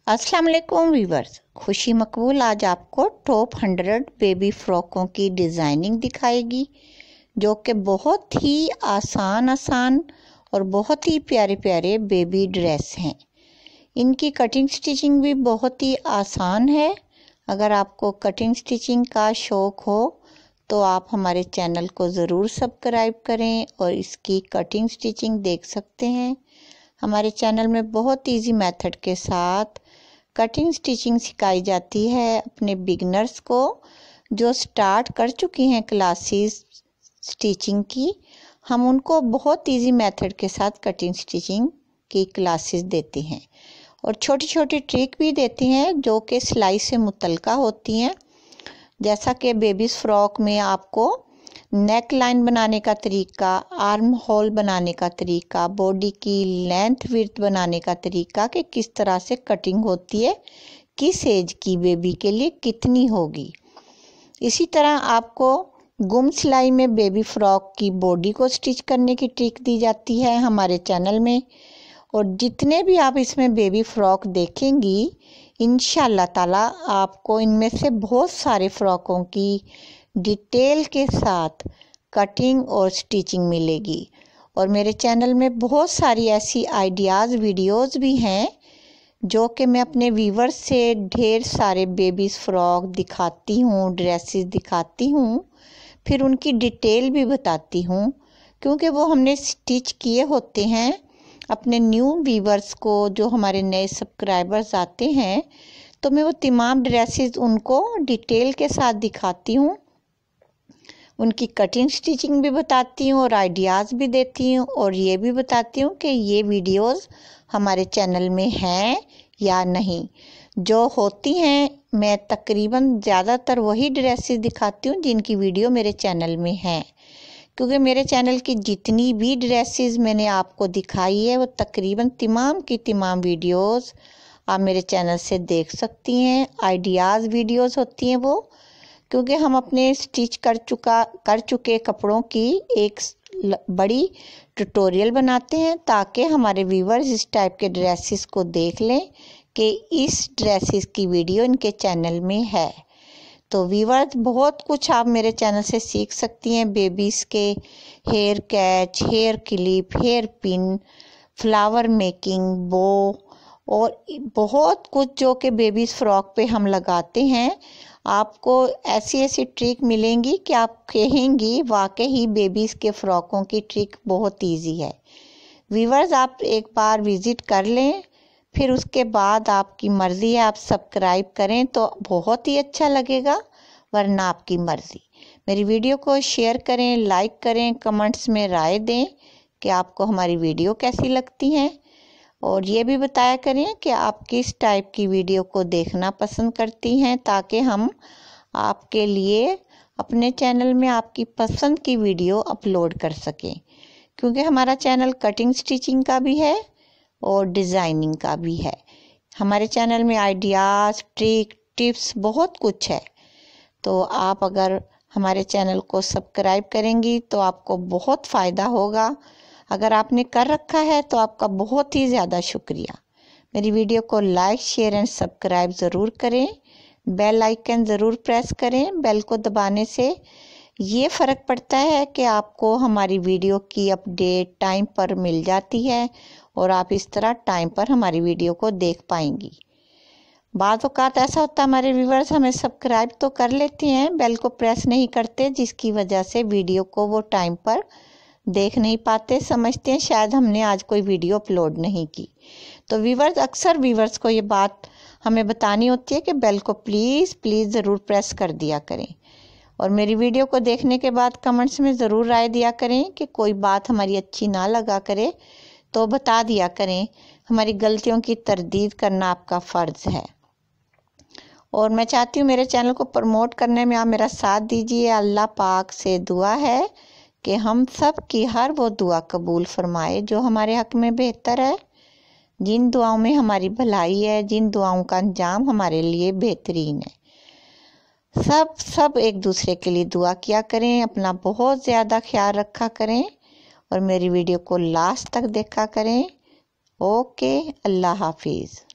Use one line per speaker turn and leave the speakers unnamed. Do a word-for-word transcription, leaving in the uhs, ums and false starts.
अस्सलाम वालेकुम वीवर्स, खुशी मकबूल आज आपको टॉप हंड्रेड बेबी फ्रॉकों की डिज़ाइनिंग दिखाएगी जो कि बहुत ही आसान आसान और बहुत ही प्यारे प्यारे बेबी ड्रेस हैं। इनकी कटिंग स्टिचिंग भी बहुत ही आसान है। अगर आपको कटिंग स्टिचिंग का शौक़ हो तो आप हमारे चैनल को ज़रूर सब्सक्राइब करें और इसकी कटिंग स्टिचिंग देख सकते हैं। हमारे चैनल में बहुत इजी मेथड के साथ कटिंग स्टिचिंग सिखाई जाती है अपने बिगनर्स को जो स्टार्ट कर चुकी हैं क्लासेस स्टिचिंग की। हम उनको बहुत इजी मेथड के साथ कटिंग स्टिचिंग की क्लासेस देते हैं और छोटी छोटी ट्रिक भी देते हैं जो कि सिलाई से मुतल्लिका होती हैं। जैसा कि बेबीज़ फ्रॉक में आपको नेक लाइन बनाने का तरीका, आर्म होल बनाने का तरीका, बॉडी की लेंथ विड्थ बनाने का तरीका कि किस तरह से कटिंग होती है, किस एज की बेबी के लिए कितनी होगी। इसी तरह आपको गुम सिलाई में बेबी फ्रॉक की बॉडी को स्टिच करने की ट्रिक दी जाती है हमारे चैनल में। और जितने भी आप इसमें बेबी फ्रॉक देखेंगी इंशाल्लाह ताला आपको इनमें से बहुत सारे फ्रॉकों की डिटेल के साथ कटिंग और स्टिचिंग मिलेगी। और मेरे चैनल में बहुत सारी ऐसी आइडियाज़ वीडियोस भी हैं जो कि मैं अपने व्यूवर्स से ढेर सारे बेबीज़ फ्रॉक दिखाती हूँ, ड्रेसेस दिखाती हूँ, फिर उनकी डिटेल भी बताती हूँ क्योंकि वो हमने स्टिच किए होते हैं अपने न्यू व्यूवर्स को। जो हमारे नए सब्सक्राइबर्स आते हैं तो मैं वो तमाम ड्रेसेस उनको डिटेल के साथ दिखाती हूँ, उनकी कटिंग स्टिचिंग भी बताती हूँ और आइडियाज़ भी देती हूँ और ये भी बताती हूँ कि ये वीडियोस हमारे चैनल में हैं या नहीं। जो होती हैं मैं तकरीबन ज़्यादातर वही ड्रेसेस दिखाती हूँ जिनकी वीडियो मेरे चैनल में है, क्योंकि मेरे चैनल की जितनी भी ड्रेसेस मैंने आपको दिखाई है वो तकरीबन तमाम की तमाम वीडियोस आप मेरे चैनल से देख सकती हैं। आइडियाज़ वीडियोस होती हैं वो, क्योंकि हम अपने स्टिच कर चुका कर चुके कपड़ों की एक बड़ी ट्यूटोरियल बनाते हैं ताकि हमारे व्यूवर्स इस टाइप के ड्रेसेस को देख लें कि इस ड्रेसेस की वीडियो इनके चैनल में है। तो व्यूवर्स बहुत कुछ आप मेरे चैनल से सीख सकती हैं। बेबीज़ के hair catch, hair clip, hair pin, flower making, bow और बहुत कुछ जो कि बेबीज़ फ्रॉक पे हम लगाते हैं। आपको ऐसी ऐसी ट्रिक मिलेंगी कि आप कहेंगी वाकई ही बेबीज़ के फ्रॉकों की ट्रिक बहुत इजी है। व्यूवर्स आप एक बार विज़िट कर लें, फिर उसके बाद आपकी मर्ज़ी है, आप सब्सक्राइब करें तो बहुत ही अच्छा लगेगा, वरना आपकी मर्ज़ी। मेरी वीडियो को शेयर करें, लाइक करें, कमेंट्स में राय दें कि आपको हमारी वीडियो कैसी लगती हैं और ये भी बताया करें कि आप किस टाइप की वीडियो को देखना पसंद करती हैं ताकि हम आपके लिए अपने चैनल में आपकी पसंद की वीडियो अपलोड कर सकें, क्योंकि हमारा चैनल कटिंग स्टिचिंग का भी है और डिज़ाइनिंग का भी है। हमारे चैनल में आइडियाज़, ट्रिक, टिप्स बहुत कुछ है। तो आप अगर हमारे चैनल को सब्सक्राइब करेंगी तो आपको बहुत फ़ायदा होगा। अगर आपने कर रखा है तो आपका बहुत ही ज़्यादा शुक्रिया। मेरी वीडियो को लाइक, शेयर एंड सब्सक्राइब ज़रूर करें। बेल आइकन ज़रूर प्रेस करें। बेल को दबाने से ये फ़र्क पड़ता है कि आपको हमारी वीडियो की अपडेट टाइम पर मिल जाती है और आप इस तरह टाइम पर हमारी वीडियो को देख पाएंगी। बाज़ औक़ात ऐसा होता है हमारे व्यूवर्स हमें सब्सक्राइब तो कर लेते हैं, बेल को प्रेस नहीं करते, जिसकी वजह से वीडियो को वो टाइम पर देख नहीं पाते, समझते हैं शायद हमने आज कोई वीडियो अपलोड नहीं की। तो व्यूवर्स अक्सर व्यूवर्स को ये बात हमें बतानी होती है कि बेल को प्लीज़ प्लीज़ ज़रूर प्रेस कर दिया करें और मेरी वीडियो को देखने के बाद कमेंट्स में ज़रूर राय दिया करें कि कोई बात हमारी अच्छी ना लगा करे तो बता दिया करें। हमारी गलतियों की तरदीद करना आपका फ़र्ज़ है और मैं चाहती हूँ मेरे चैनल को प्रमोट करने में आप मेरा साथ दीजिए। अल्लाह पाक से दुआ है कि हम सब की हर वो दुआ कबूल फरमाए जो हमारे हक़ में बेहतर है, जिन दुआओं में हमारी भलाई है, जिन दुआओं का अंजाम हमारे लिए बेहतरीन है। सब सब एक दूसरे के लिए दुआ किया करें, अपना बहुत ज़्यादा ख्याल रखा करें और मेरी वीडियो को लास्ट तक देखा करें। ओके, अल्लाह हाफिज़।